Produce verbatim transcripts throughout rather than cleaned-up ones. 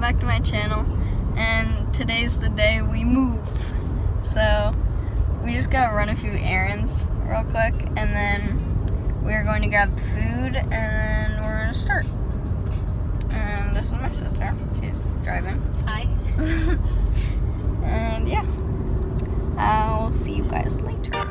back to my channel, and today's the day we move. So we just gotta run a few errands real quick, and then we're going to grab food, and then we're gonna start. And this is my sister, she's driving. Hi. And yeah, I'll see you guys later.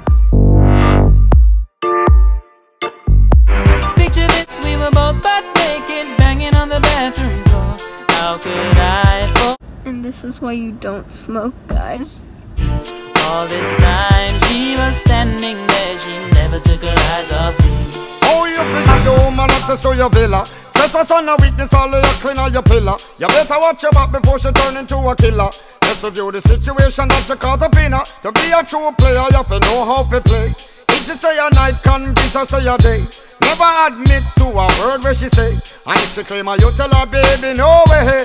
Picture this, we were both butt naked, banging on the bathroom door. How could I fall? And this is why you don't smoke, guys. All this time she was standing there, she never took her eyes off me. Oh, you feel the woman access to your villa. Trespass on a weakness, all of your clean on your pillar. You better watch your back before she turn into a killer. Just review the situation that you caught up in her. To be a true player, you have to know how to play. If she say a night, convince her say a day. Never admit to a word where she say. And if she claim her, you tell her, baby, no way.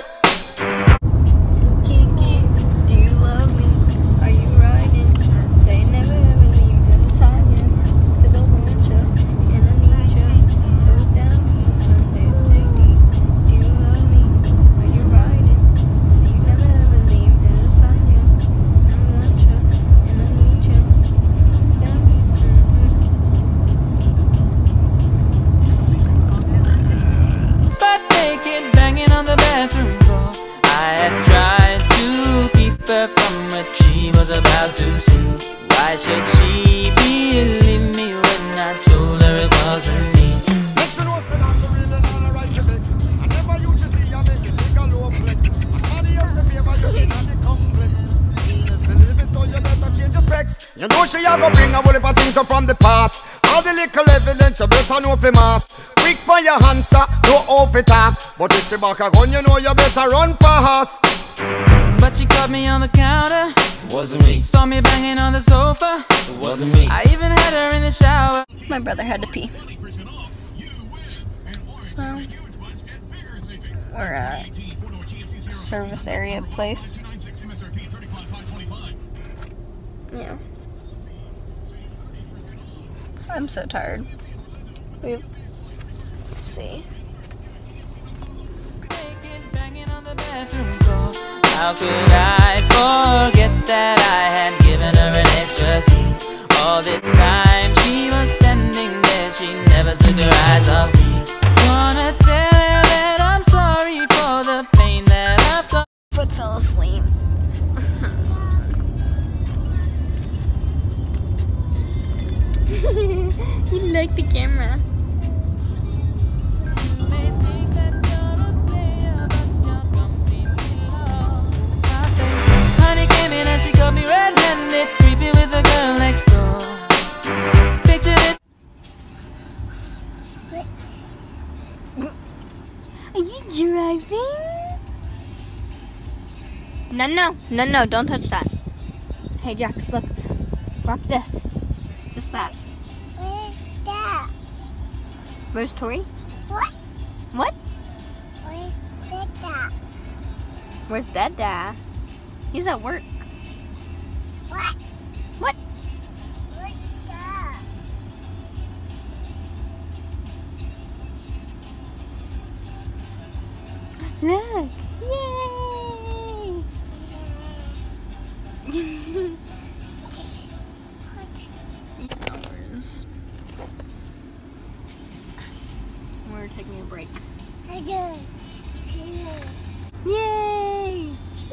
Kiki, do you love me? Are you riding? Say never ever leave me beside you. Cause I want you and I need you. Hold down for you some days, baby. Do you love me? Are you riding? Say you never ever leave me beside you. I want you and I need you. Hold down for you. Butt naked, banging on the bathroom door. I had tried to keep her from what she was about to see. Why should she believe me when I told her it wasn't me? Make sure no say that she really not right to mix. I never used to see her make it take a low flex. Somebody else the favor you in the complex. Seeing is believing, so you better change your specs. You know she a go bring a whole heap of things up from the past. All the little evidence you better know fi mask. Quick for your answer, no off it talk. But if she back a gun, you know you better run fast. But she caught me on the counter. It wasn't me. Saw me banging on the sofa. It wasn't me. I even had her in the shower. My brother had to pee. So, we're at service area place. Yeah. I'm so tired. We've see. Banging on the bathroom door. How could I forget that I had given her an extra key? All this time she was standing there, she never took her eyes off me. Wanna tell her that I'm sorry for the pain that I've done. Foot fell asleep. You like the camera. Honey came in and she got me red-handed, creepy with the girl next door. Picture this. Are you driving? No, no, no, no, don't touch that. Hey, Jax, look. Rock this. Just that. Where's that? Where's Tori? What? What? Where's that? Where's Dada? He's at work. What? What? Where's that? Look! Yay! Hours. We're taking a break. I do. Yay!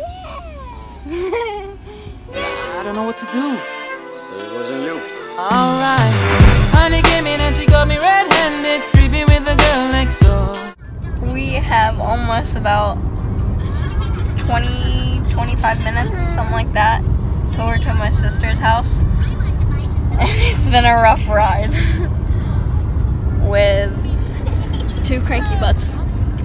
I don't know what to do. Say it wasn't you. Alright. Honey came in and she got me red-handed, creepy with the girl next door. We have almost about twenty, twenty-five minutes, something like that, till we're to my sister's house. And it's been a rough ride with two cranky butts.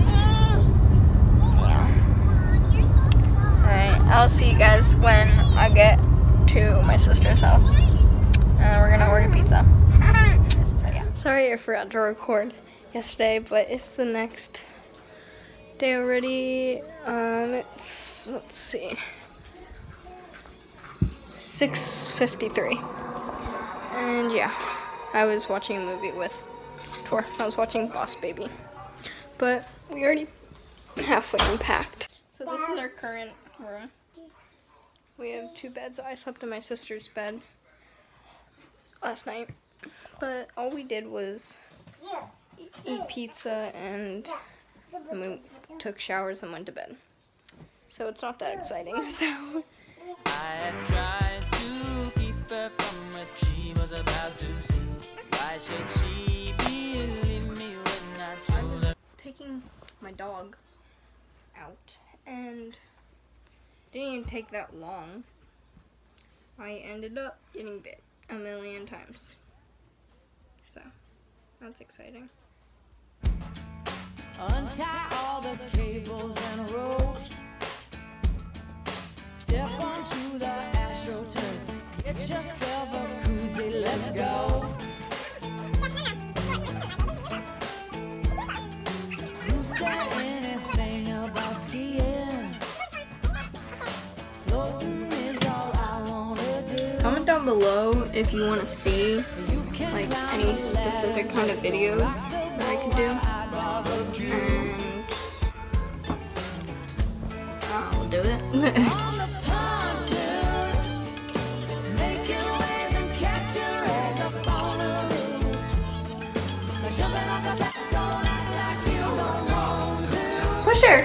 Yeah. Alright, I'll see you guys when I get to my sister's house. And we're gonna order pizza. So yeah. Sorry I forgot to record yesterday, but it's the next day already. Um, it's, let's see, six fifty-three. And yeah, I was watching a movie with Tor. I was watching Boss Baby. But we already halfway unpacked. So this is our current room. We have two beds. I slept in my sister's bed last night, but all we did was eat pizza and then we took showers and went to bed. So it's not that exciting. So I had tried to keep her from what she was about to see. Why should she believe me when I told her? Taking my dog out, and didn't even take that long. I ended up getting bit a million times. So that's exciting. Untie all the cables and ropes. Step onto the astroturf. Get yourself a koozie, let's go. Who said anything about skiing? Floating is all I wanna do. Comment down below if you want to see like any specific kind of video that I can do, and I'll do it. On the pontoon, making waves and catching rays up on the roof. Jumping off the back, don't act like you don't want to. Push her.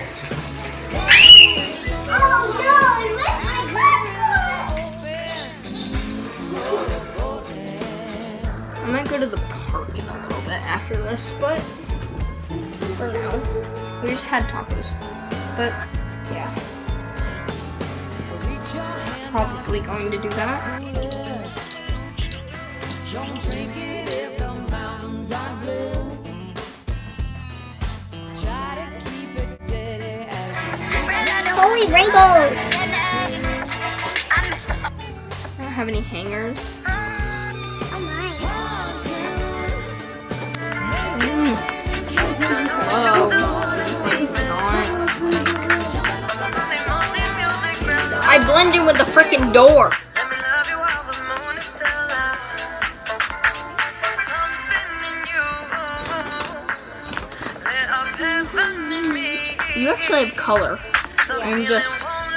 Oh no, you missed my I might go to the park in a little bit after this, but for now, we just had tacos. But yeah, probably going to do that. Don't drink it if the mountains are blue. Try to keep it steady as Holy wrinkles! I don't have any hangers. Oh my. I blend in with the freaking door. You actually have color. I'm just.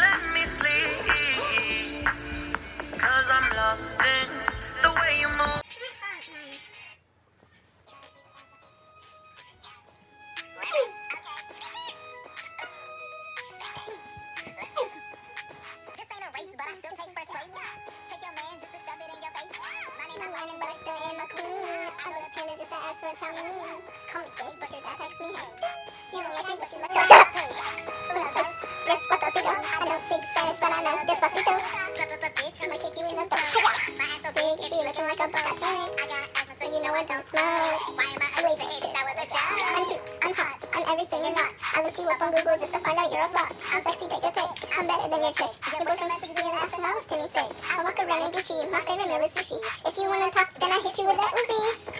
Shut up! Despacito, I don't speak Spanish, but I know Despacito. I'ma kick you in the throat. My ass so big, it be looking like a boat. I got asthma, so you know I don't smoke. Why am I ugly? Just because I was a child. I'm cute, I'm hot, I'm everything you're not. I looked you up on Google just to find out you're a flop. I'm sexy, take a pic. I'm better than your chick. Your boyfriend messaged me and asked if I was Timmy Thick. I walk around in Gucci, my favorite meal is sushi. If you wanna talk, then I hit you with that Uzi.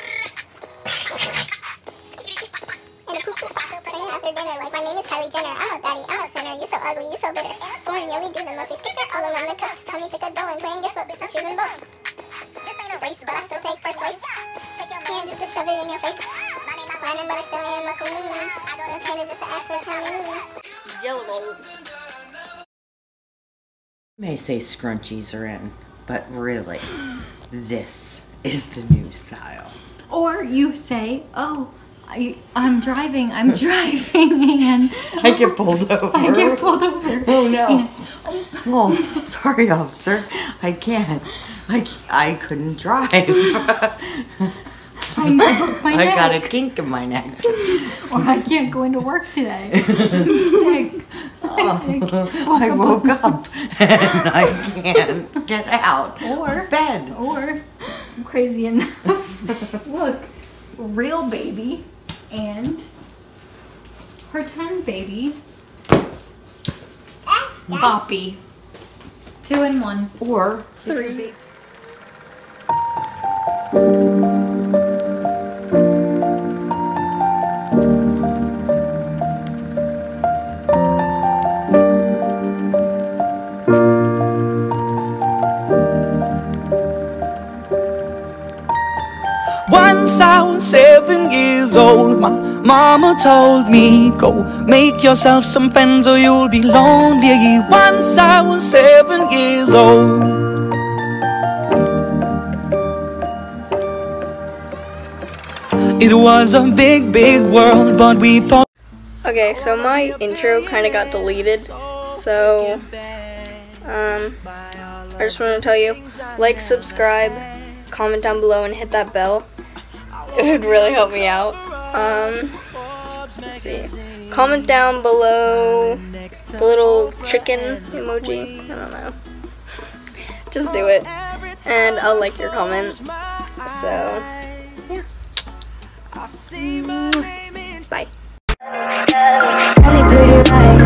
And a poof poof pop pregnant after dinner. Like my name is Kylie Jenner. I'm a baddie, I'm a sinner. You so ugly, you so bitter. Boring, yeah, we do the most. We skitter all around the cuff. Tell me pick a dough and play, and guess what, bitch, I'm choosing both. This ain't a race, but I still take first place. Take your man just to shove it in your face. My name, I'm Ryan, but I still am a queen. I go to Canada just to ask for Tommy. Jello rolls. May say scrunchies are in, but really, this is the new style. Or you say, oh, I, I'm driving, I'm driving, and I get pulled over. I get pulled over. Oh no. And- Oh, sorry, officer. I can't. I, I couldn't drive. I, broke my I neck. got a kink in my neck. Or I can't go into work today. I'm sick. Oh, I woke up and I can't get out Or, of bed. or, crazy enough, look, real baby and pretend baby, Boppy. Two in one. Or Three. Once I was seven years old, my Mama told me, go make yourself some friends or you'll be lonely. Once I was seven years old. It was a big, big world, but we thought. Okay, so my intro kind of got deleted, so um, I just want to tell you, like, subscribe, comment down below, and hit that bell. It would really help me out. Um, let's see. Comment down below the little chicken emoji. I don't know. Just do it, and I'll like your comment. So, yeah. Bye. Tell me pretty lies.